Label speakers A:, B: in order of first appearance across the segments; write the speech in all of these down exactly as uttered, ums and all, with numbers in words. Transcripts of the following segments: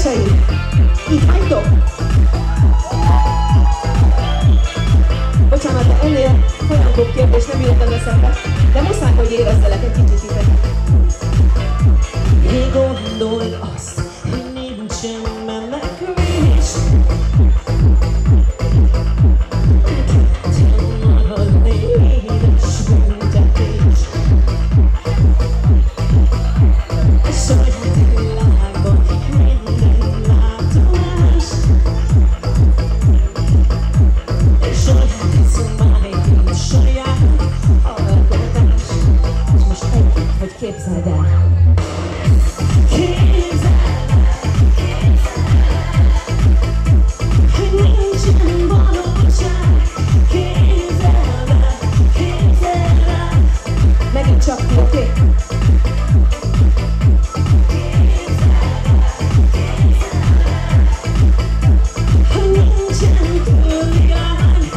A: társaim, itt vagytok? Bocsánat, de ennél folyamatok kérdés nem jöttem eszembe, de muszáj, hogy érezzelek egy kicsit titeket. Még gondolj azt, hogy nincsen menekülés. Képzeld el! Képzeld el! Hogy nincsen valóság. Képzeld el! Képzeld el! Megint csak ti, oké? Okay? Hogy nincsen túljány.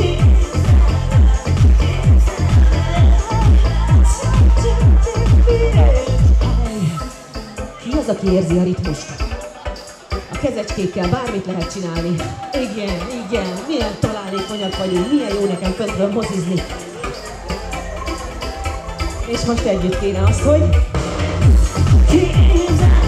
A: Ki az, aki érzi a ritmust? A kezecskékkel bármit lehet csinálni. Igen, igen, milyen találékonyak vagyunk, milyen jó nekem föntről mozizni. És most együtt kéne az, hogy... Képzeld!